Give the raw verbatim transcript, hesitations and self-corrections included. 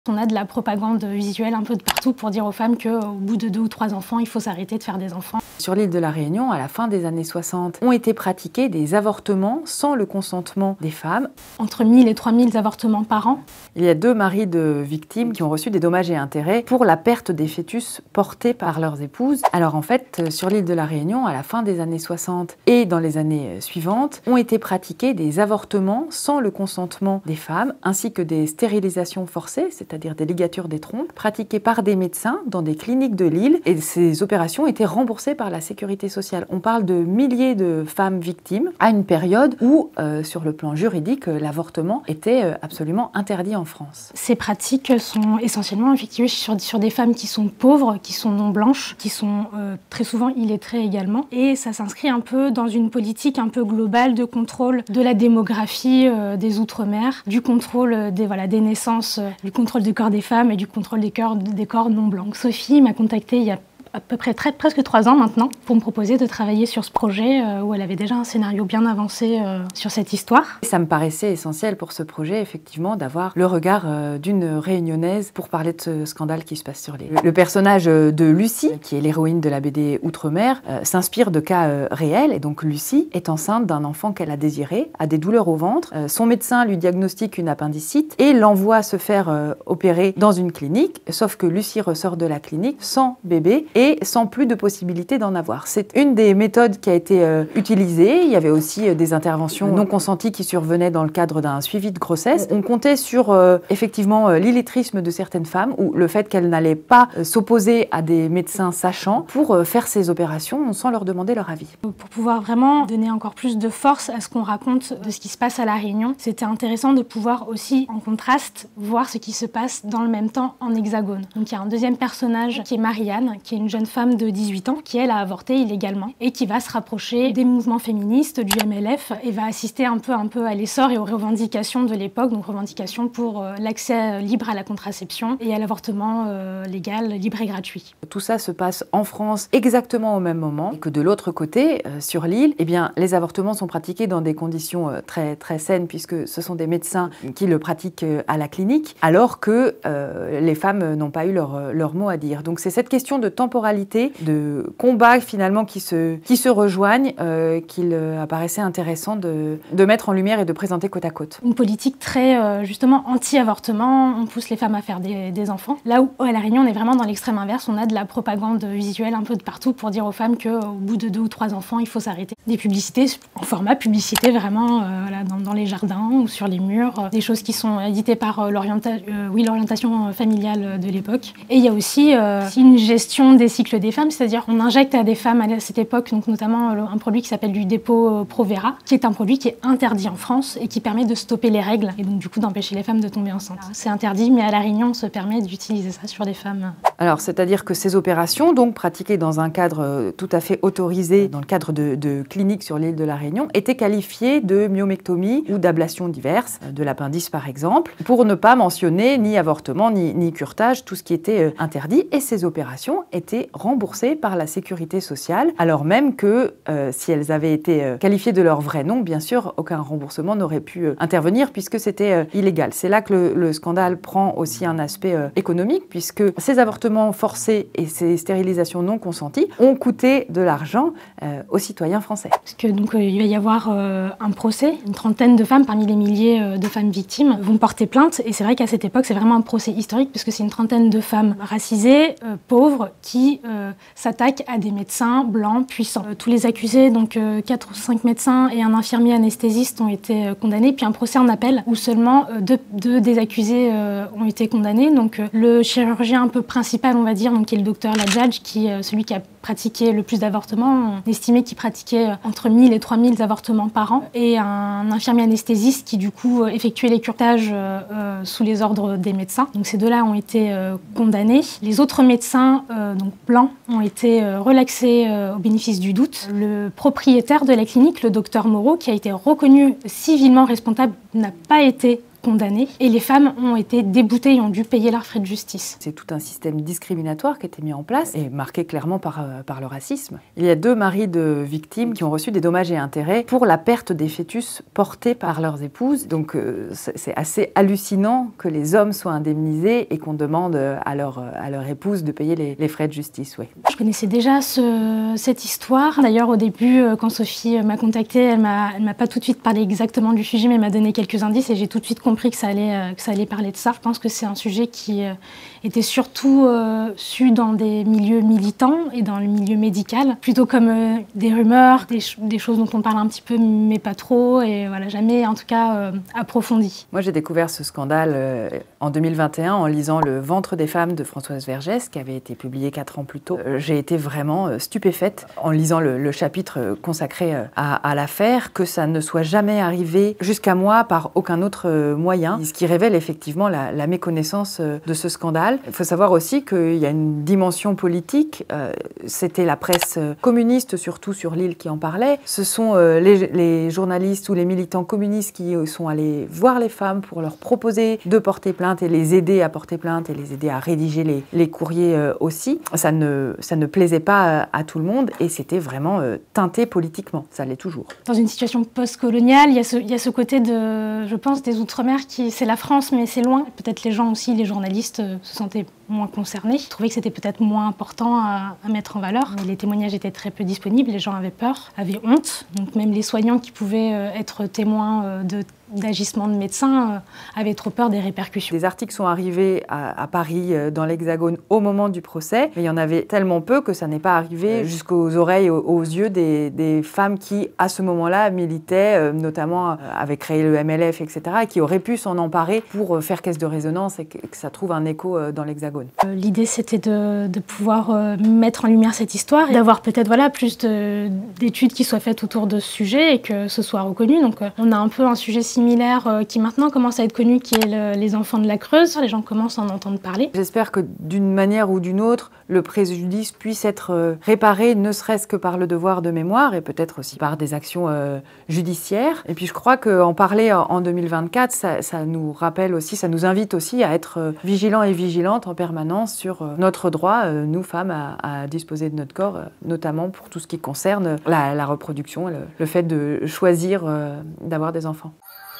On a de la propagande visuelle un peu de partout pour dire aux femmes qu'au bout de deux ou trois enfants, il faut s'arrêter de faire des enfants. Sur l'île de la Réunion, à la fin des années soixante, ont été pratiqués des avortements sans le consentement des femmes. Entre mille et trois mille avortements par an. Il y a deux maris de victimes qui ont reçu des dommages et intérêts pour la perte des fœtus portés par leurs épouses. Alors en fait, sur l'île de la Réunion, à la fin des années soixante et dans les années suivantes, ont été pratiqués des avortements sans le consentement des femmes, ainsi que des stérilisations forcées, c'est-à-dire des ligatures des trompes, pratiquées par des médecins dans des cliniques de l'île. Et ces opérations étaient remboursées par la sécurité sociale. On parle de milliers de femmes victimes à une période où, euh, sur le plan juridique, l'avortement était euh, absolument interdit en France. Ces pratiques sont essentiellement effectuées sur, sur des femmes qui sont pauvres, qui sont non blanches, qui sont euh, très souvent illettrées également. Et ça s'inscrit un peu dans une politique un peu globale de contrôle de la démographie euh, des Outre-mer, du contrôle des, voilà, des naissances, euh, du contrôle du corps des femmes et du contrôle des corps, des corps non blancs. Sophie m'a contactée il y a à peu près très, presque trois ans maintenant pour me proposer de travailler sur ce projet euh, où elle avait déjà un scénario bien avancé euh, sur cette histoire. Ça me paraissait essentiel pour ce projet, effectivement, d'avoir le regard euh, d'une réunionnaise pour parler de ce scandale qui se passe sur l'île. Le personnage de Lucie, qui est l'héroïne de la B D Outre-mer, euh, s'inspire de cas euh, réels. Et donc Lucie est enceinte d'un enfant qu'elle a désiré, a des douleurs au ventre. Euh, son médecin lui diagnostique une appendicite et l'envoie se faire euh, opérer dans une clinique. Sauf que Lucie ressort de la clinique sans bébé et et sans plus de possibilité d'en avoir. C'est une des méthodes qui a été euh, utilisée. Il y avait aussi euh, des interventions non consenties qui survenaient dans le cadre d'un suivi de grossesse. On comptait sur euh, effectivement euh, l'illettrisme de certaines femmes ou le fait qu'elles n'allaient pas euh, s'opposer à des médecins sachants pour euh, faire ces opérations sans leur demander leur avis. Pour pouvoir vraiment donner encore plus de force à ce qu'on raconte de ce qui se passe à La Réunion, c'était intéressant de pouvoir aussi, en contraste, voir ce qui se passe dans le même temps en Hexagone. Donc il y a un deuxième personnage qui est Marianne, qui est une jeune femme de dix-huit ans qui, elle, a avorté illégalement et qui va se rapprocher des mouvements féministes, du M L F et va assister un peu, un peu à l'essor et aux revendications de l'époque, donc revendications pour euh, l'accès libre à la contraception et à l'avortement euh, légal, libre et gratuit. Tout ça se passe en France exactement au même moment et que de l'autre côté, euh, sur l'île, eh bien, les avortements sont pratiqués dans des conditions euh, très, très saines puisque ce sont des médecins qui le pratiquent euh, à la clinique alors que euh, les femmes n'ont pas eu leur, leur mot à dire. Donc c'est cette question de temporalité, de combats finalement qui se, qui se rejoignent, euh, qu'il apparaissait intéressant de, de mettre en lumière et de présenter côte à côte. Une politique très euh, justement anti-avortement, on pousse les femmes à faire des, des enfants. Là où à La Réunion on est vraiment dans l'extrême inverse, on a de la propagande visuelle un peu de partout pour dire aux femmes qu'au bout de deux ou trois enfants il faut s'arrêter. Des publicités en format publicité vraiment euh, voilà, dans, dans les jardins ou sur les murs, euh, des choses qui sont éditées par euh, l'orienta euh, oui, l'orientation familiale de l'époque. Et il y a aussi euh, une gestion des cycles des femmes, c'est-à-dire on injecte à des femmes à cette époque, donc notamment un produit qui s'appelle du dépôt Provera, qui est un produit qui est interdit en France et qui permet de stopper les règles et donc du coup d'empêcher les femmes de tomber enceintes. C'est interdit, mais à La Réunion on se permet d'utiliser ça sur des femmes. Alors c'est-à-dire que ces opérations, donc pratiquées dans un cadre tout à fait autorisé, dans le cadre de, de cliniques sur l'île de la Réunion, étaient qualifiées de myomectomie ou d'ablations diverses, de l'appendice par exemple, pour ne pas mentionner ni avortement ni, ni curetage, tout ce qui était interdit, et ces opérations étaient remboursées par la sécurité sociale, alors même que euh, si elles avaient été euh, qualifiées de leur vrai nom, bien sûr, aucun remboursement n'aurait pu euh, intervenir puisque c'était euh, illégal. C'est là que le, le scandale prend aussi un aspect euh, économique puisque ces avortements forcés et ces stérilisations non consenties ont coûté de l'argent euh, aux citoyens français. Parce que donc euh, il va y avoir euh, un procès, une trentaine de femmes parmi les milliers euh, de femmes victimes vont porter plainte et c'est vrai qu'à cette époque c'est vraiment un procès historique puisque c'est une trentaine de femmes racisées, euh, pauvres, qui euh, s'attaquent à des médecins blancs puissants. Euh, tous les accusés, donc euh, quatre ou cinq médecins et un infirmier anesthésiste ont été euh, condamnés, puis un procès en appel où seulement euh, deux, deux des accusés euh, ont été condamnés. Donc euh, le chirurgien un peu principal, on va dire, donc, qui est le docteur Ladjadj, qui est euh, celui qui a pratiqué le plus d'avortements, on estimait qu'il pratiquait euh, entre mille et trois mille avortements par an, et un infirmier anesthésiste qui du coup euh, effectuait les curetages euh, euh, sous les ordres des médecins. Donc ces deux-là ont été euh, condamnés. Les autres médecins euh, donc blancs ont été euh, relaxés euh, au bénéfice du doute. Le propriétaire de la clinique, le docteur Moreau, qui a été reconnu civilement responsable, n'a pas été condamnés et les femmes ont été déboutées et ont dû payer leurs frais de justice. C'est tout un système discriminatoire qui a été mis en place et marqué clairement par, euh, par le racisme. Il y a deux maris de victimes qui ont reçu des dommages et intérêts pour la perte des fœtus portés par leurs épouses. Donc euh, c'est assez hallucinant que les hommes soient indemnisés et qu'on demande à leur, à leur épouse de payer les, les frais de justice. Ouais. Je connaissais déjà ce, cette histoire. D'ailleurs, au début, quand Sophie m'a contactée, elle m'a, elle m'a pas tout de suite parlé exactement du sujet, mais elle m'a donné quelques indices et j'ai tout de suite compris que ça allait, que ça allait parler de ça. Je pense que c'est un sujet qui était surtout euh, su dans des milieux militants et dans le milieu médical, plutôt comme euh, des rumeurs, des, des choses dont on parle un petit peu, mais pas trop, et voilà, jamais en tout cas euh, approfondi. Moi, j'ai découvert ce scandale euh, en deux mille vingt et un en lisant Le ventre des femmes de Françoise Vergès, qui avait été publié quatre ans plus tôt. Euh, j'ai été vraiment euh, stupéfaite en lisant le, le chapitre consacré euh, à, à l'affaire, que ça ne soit jamais arrivé jusqu'à moi par aucun autre euh, moyen, ce qui révèle effectivement la, la méconnaissance euh, de ce scandale. Il faut savoir aussi qu'il y a une dimension politique. Euh, c'était la presse communiste, surtout sur l'île, qui en parlait. Ce sont euh, les, les journalistes ou les militants communistes qui sont allés voir les femmes pour leur proposer de porter plainte et les aider à porter plainte et les aider à rédiger les, les courriers euh, aussi. Ça ne, ça ne plaisait pas à tout le monde et c'était vraiment euh, teinté politiquement. Ça l'est toujours. Dans une situation post-coloniale, il y a ce, il y a ce côté de, je pense, des Outre-mer qui, c'est la France, mais c'est loin. Peut-être les gens aussi, les journalistes, euh, se sentaient moins concernés. Je trouvais que c'était peut-être moins important à, à mettre en valeur. Mais les témoignages étaient très peu disponibles, les gens avaient peur, avaient honte. Donc même les soignants qui pouvaient euh, être témoins euh, de d'agissements de médecins euh, avaient trop peur des répercussions. Des articles sont arrivés à, à Paris, euh, dans l'Hexagone, au moment du procès, mais il y en avait tellement peu que ça n'est pas arrivé jusqu'aux oreilles, aux, aux yeux des, des femmes qui, à ce moment-là, militaient, euh, notamment euh, avaient créé le M L F, et cetera, et qui auraient pu s'en emparer pour euh, faire caisse de résonance et que, que ça trouve un écho euh, dans l'Hexagone. Euh, L'idée, c'était de, de pouvoir euh, mettre en lumière cette histoire et d'avoir peut-être voilà, plus d'études qui soient faites autour de ce sujet et que ce soit reconnu. Donc, euh, on a un peu un sujet similaire similaire qui maintenant commence à être connu, qui est le, les enfants de la Creuse. Les gens commencent à en entendre parler. J'espère que d'une manière ou d'une autre, le préjudice puisse être réparé, ne serait-ce que par le devoir de mémoire et peut-être aussi par des actions euh, judiciaires. Et puis je crois qu'en parler en deux mille vingt-quatre, ça, ça nous rappelle aussi, ça nous invite aussi à être vigilants et vigilantes en permanence sur notre droit, euh, nous femmes, à, à disposer de notre corps, euh, notamment pour tout ce qui concerne la, la reproduction, le, le fait de choisir euh, d'avoir des enfants.